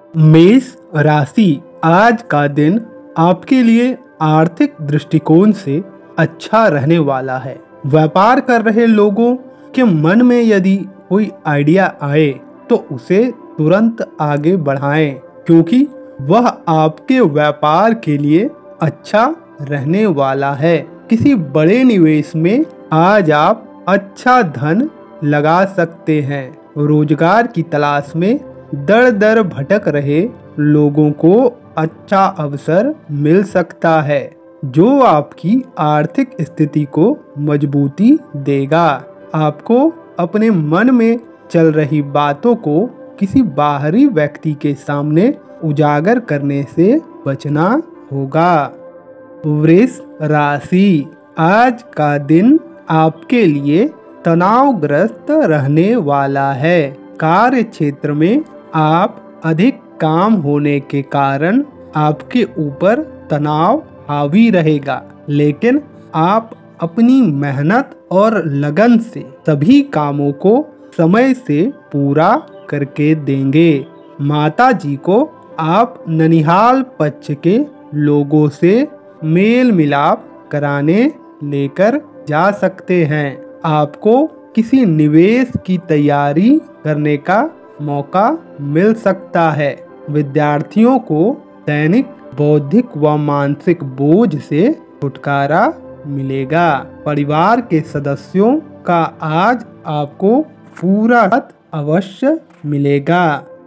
मेष राशि, आज का दिन आपके लिए आर्थिक दृष्टिकोण से अच्छा रहने वाला है। व्यापार कर रहे लोगों के मन में यदि कोई आइडिया आए तो उसे तुरंत आगे बढ़ाएं, क्योंकि वह आपके व्यापार के लिए अच्छा रहने वाला है। किसी बड़े निवेश में आज आप अच्छा धन लगा सकते हैं। रोजगार की तलाश में दर दर भटक रहे लोगों को अच्छा अवसर मिल सकता है, जो आपकी आर्थिक स्थिति को मजबूती देगा। आपको अपने मन में चल रही बातों को किसी बाहरी व्यक्ति के सामने उजागर करने से बचना होगा। वृष राशि, आज का दिन आपके लिए तनावग्रस्त रहने वाला है। कार्य क्षेत्र में आप अधिक काम होने के कारण आपके ऊपर तनाव हावी रहेगा, लेकिन आप अपनी मेहनत और लगन से सभी कामों को समय से पूरा करके देंगे। माता जी को आप ननिहाल पक्ष के लोगों से मेल मिलाप कराने लेकर जा सकते हैं। आपको किसी निवेश की तैयारी करने का मौका मिल सकता है। विद्यार्थियों को दैनिक बौद्धिक व मानसिक बोझ से छुटकारा मिलेगा। परिवार के सदस्यों का आज आपको पूरा साथ अवश्य मिलेगा।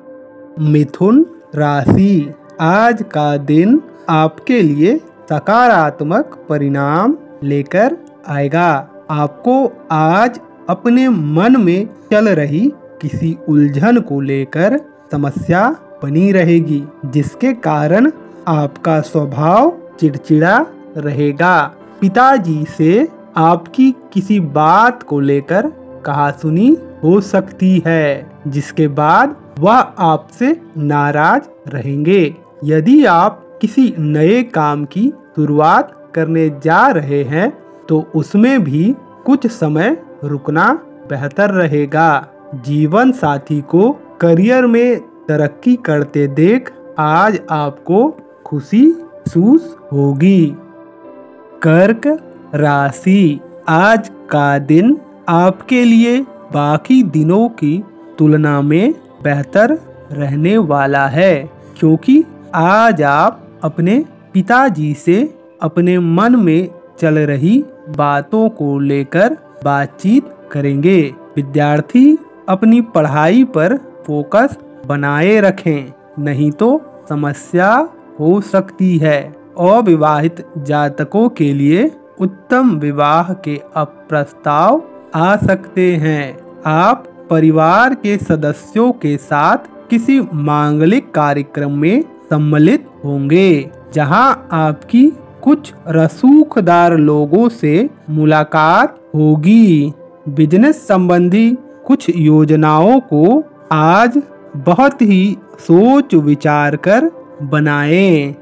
मिथुन राशि, आज का दिन आपके लिए सकारात्मक परिणाम लेकर आएगा। आपको आज अपने मन में चल रही किसी उलझन को लेकर समस्या बनी रहेगी, जिसके कारण आपका स्वभाव चिड़चिड़ा रहेगा। पिताजी से आपकी किसी बात को लेकर कहासुनी हो सकती है, जिसके बाद वह आपसे नाराज रहेंगे। यदि आप किसी नए काम की शुरुआत करने जा रहे हैं तो उसमें भी कुछ समय रुकना बेहतर रहेगा। जीवन साथी को करियर में तरक्की करते देख आज आपको खुशी महसूस होगी। कर्क राशि, आज का दिन आपके लिए बाकी दिनों की तुलना में बेहतर रहने वाला है, क्योंकि आज आप अपने पिताजी से अपने मन में चल रही बातों को लेकर बातचीत करेंगे। विद्यार्थी अपनी पढ़ाई पर फोकस बनाए रखें, नहीं तो समस्या हो सकती है। अविवाहित जातकों के लिए उत्तम विवाह के प्रस्ताव आ सकते हैं। आप परिवार के सदस्यों के साथ किसी मांगलिक कार्यक्रम में सम्मिलित होंगे, जहां आपकी कुछ रसूखदार लोगों से मुलाकात होगी। बिजनेस संबंधी कुछ योजनाओं को आज बहुत ही सोच विचार कर बनाएं।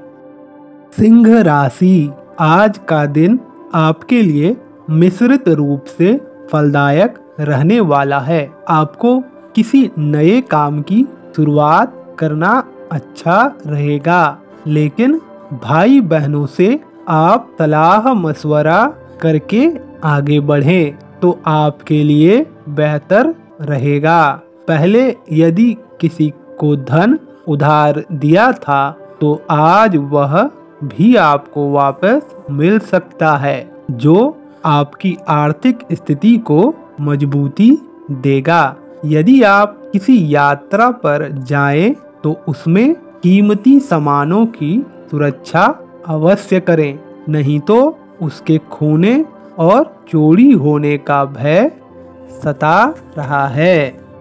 सिंह राशि, आज का दिन आपके लिए मिश्रित रूप से फलदायक रहने वाला है। आपको किसी नए काम की शुरुआत करना अच्छा रहेगा, लेकिन भाई बहनों से आप सलाह मशवरा करके आगे बढ़ें तो आपके लिए बेहतर रहेगा। पहले यदि किसी को धन उधार दिया था तो आज वह भी आपको वापस मिल सकता है, जो आपकी आर्थिक स्थिति को मजबूती देगा। यदि आप किसी यात्रा पर जाएं तो उसमें कीमती सामानों की सुरक्षा अवश्य करें, नहीं तो उसके खोने और चोरी होने का भय सता रहा है।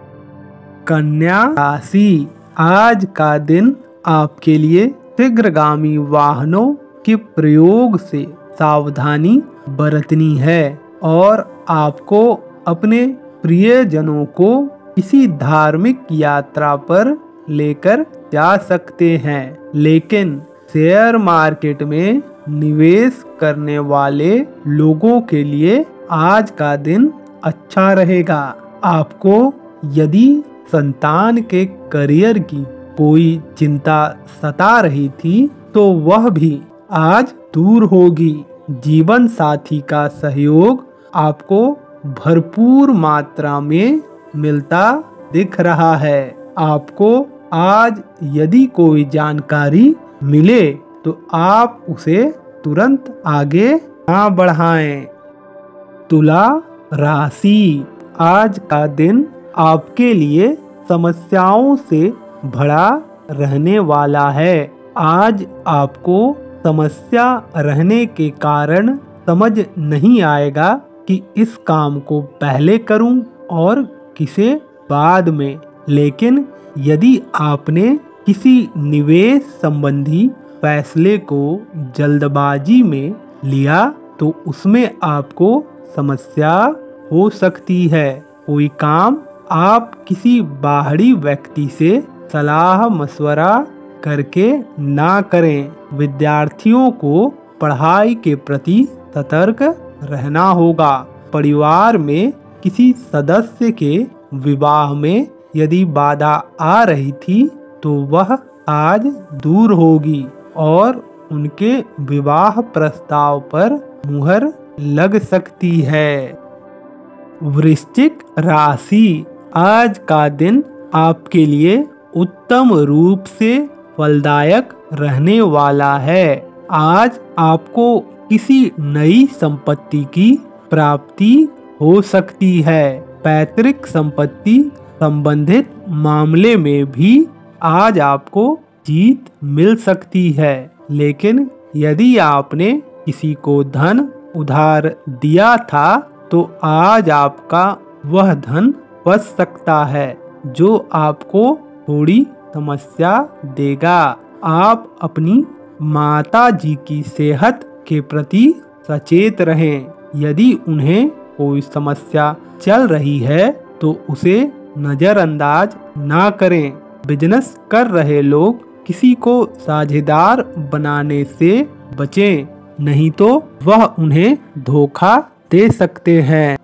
कन्या राशि, आज का दिन आपके लिए शीघ्रगामी वाहनों के प्रयोग से सावधानी बरतनी है और आपको अपने प्रियजनों को किसी धार्मिक यात्रा पर लेकर जा सकते हैं, लेकिन शेयर मार्केट में निवेश करने वाले लोगों के लिए आज का दिन अच्छा रहेगा। आपको यदि संतान के करियर की कोई चिंता सता रही थी तो वह भी आज दूर होगी। जीवन साथी का सहयोग आपको भरपूर मात्रा में मिलता दिख रहा है। आपको आज यदि कोई जानकारी मिले तो आप उसे तुरंत आगे ना बढ़ाएं। तुला राशि, आज का दिन आपके लिए समस्याओं से भरा रहने वाला है। आज आपको समस्या रहने के कारण समझ नहीं आएगा कि इस काम को पहले करूं और किसे बाद में। लेकिन यदि आपने किसी निवेश संबंधी फैसले को जल्दबाजी में लिया तो उसमें आपको समस्या हो सकती है। कोई काम आप किसी बाहरी व्यक्ति से सलाह मशवरा करके ना करें। विद्यार्थियों को पढ़ाई के प्रति सतर्क रहना होगा। परिवार में किसी सदस्य के विवाह में यदि बाधा आ रही थी तो वह आज दूर होगी और उनके विवाह प्रस्ताव पर मुहर लग सकती है। वृश्चिक राशि, आज का दिन आपके लिए उत्तम रूप से फलदायक रहने वाला है। आज आपको किसी नई संपत्ति की प्राप्ति हो सकती है। पैतृक संपत्ति संबंधित मामले में भी आज आपको जीत मिल सकती है। लेकिन यदि आपने किसी को धन उधार दिया था तो आज आपका वह धन बच सकता है जो आपको थोड़ी समस्या देगा। आप अपनी माता जी की सेहत के प्रति सचेत रहें। यदि उन्हें कोई समस्या चल रही है तो उसे नज़रअंदाज ना करें। बिजनेस कर रहे लोग किसी को साझेदार बनाने से बचें, नहीं तो वह उन्हें धोखा दे सकते हैं।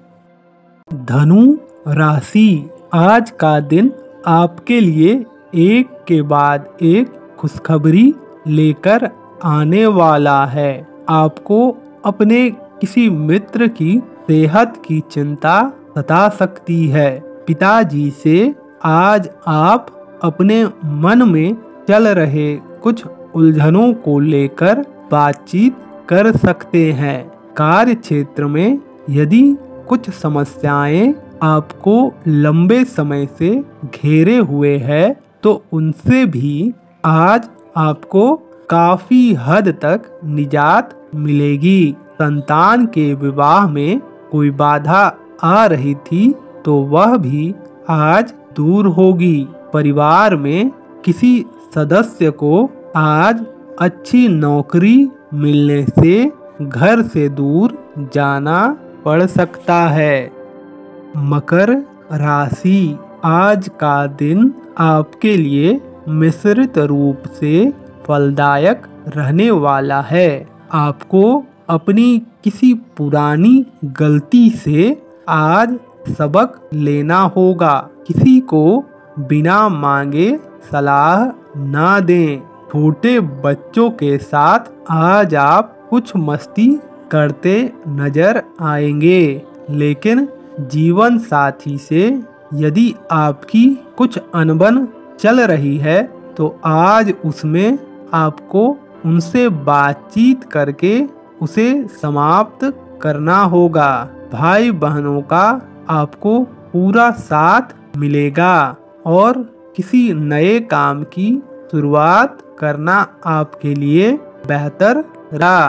धनु राशि, आज का दिन आपके लिए एक के बाद एक खुशखबरी लेकर आने वाला है। आपको अपने किसी मित्र की सेहत की चिंता सता सकती है। पिताजी से आज आप अपने मन में चल रहे कुछ उलझनों को लेकर बातचीत कर सकते हैं। कार्य क्षेत्र में यदि कुछ समस्याएं आपको लंबे समय से घेरे हुए है तो उनसे भी आज आपको काफी हद तक निजात मिलेगी। संतान के विवाह में कोई बाधा आ रही थी तो वह भी आज दूर होगी। परिवार में किसी सदस्य को आज अच्छी नौकरी मिलने से घर से दूर जाना पड़ सकता है। मकर राशि, आज का दिन आपके लिए मिश्रित रूप से फलदायक रहने वाला है। आपको अपनी किसी पुरानी गलती से आज सबक लेना होगा। किसी को बिना मांगे सलाह ना दें। छोटे बच्चों के साथ आज आप कुछ मस्ती करते नजर आएंगे। लेकिन जीवन साथी से यदि आपकी कुछ अनबन चल रही है तो आज उसमें आपको उनसे बातचीत करके उसे समाप्त करना होगा। भाई बहनों का आपको पूरा साथ मिलेगा और किसी नए काम की शुरुआत करना आपके लिए बेहतर रहा।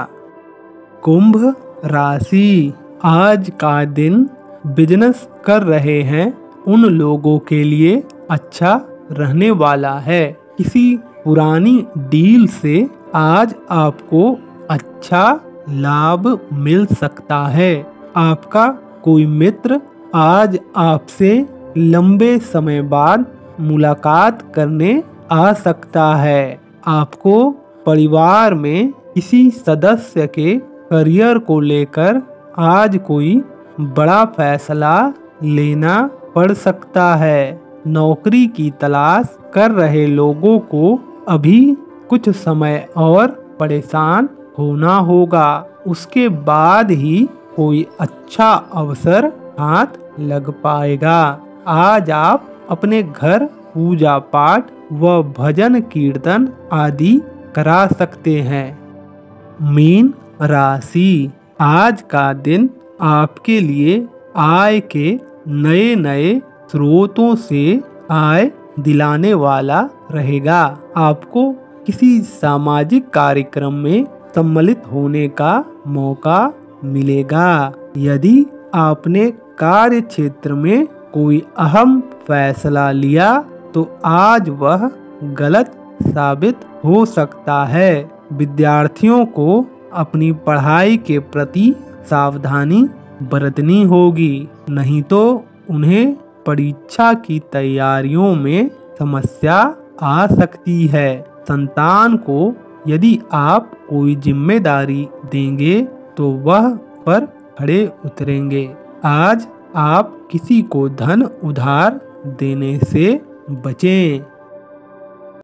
कुंभ राशि, आज का दिन बिजनेस कर रहे हैं उन लोगों के लिए अच्छा रहने वाला है। किसी पुरानी डील से आज आपको अच्छा लाभ मिल सकता है। आपका कोई मित्र आज आपसे लंबे समय बाद मुलाकात करने आ सकता है। आपको परिवार में किसी सदस्य के करियर को लेकर आज कोई बड़ा फैसला लेना पड़ सकता है। नौकरी की तलाश कर रहे लोगों को अभी कुछ समय और परेशान होना होगा। उसके बाद ही कोई अच्छा अवसर हाथ लग पाएगा। आज आप अपने घर पूजा पाठ व भजन कीर्तन आदि करा सकते हैं। मीन राशि, आज का दिन आपके लिए आय के नए नए स्रोतों से आय दिलाने वाला रहेगा। आपको किसी सामाजिक कार्यक्रम में सम्मिलित होने का मौका मिलेगा। यदि आपने कार्य क्षेत्र में कोई अहम फैसला लिया तो आज वह गलत साबित हो सकता है। विद्यार्थियों को अपनी पढ़ाई के प्रति सावधानी बरतनी होगी, नहीं तो उन्हें परीक्षा की तैयारियों में समस्या आ सकती है। संतान को यदि आप कोई जिम्मेदारी देंगे तो वह पर खड़े उतरेंगे। आज आप किसी को धन उधार देने से बचें।